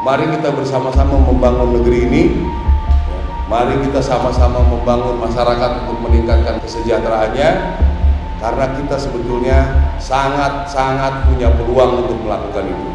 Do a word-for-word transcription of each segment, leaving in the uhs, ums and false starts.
Mari kita bersama-sama membangun negeri ini. Mari kita sama-sama membangun masyarakat untuk meningkatkan kesejahteraannya, karena kita sebetulnya sangat-sangat punya peluang untuk melakukan itu.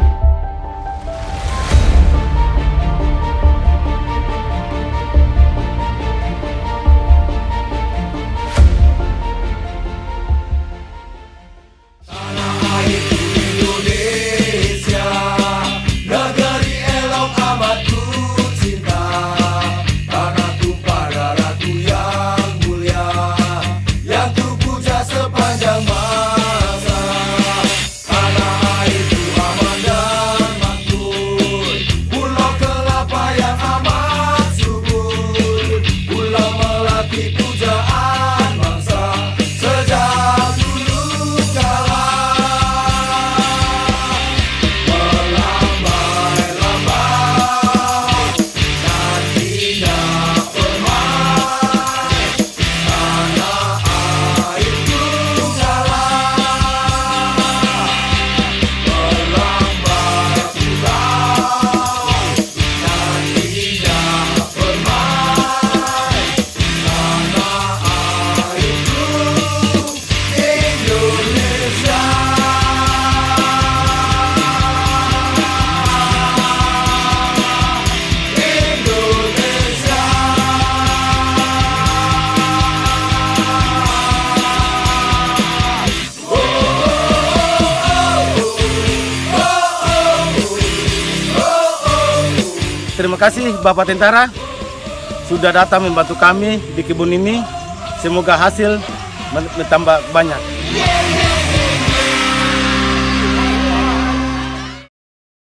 Terima kasih Bapak Tentara sudah datang membantu kami di kebun ini. Semoga hasil bertambah banyak.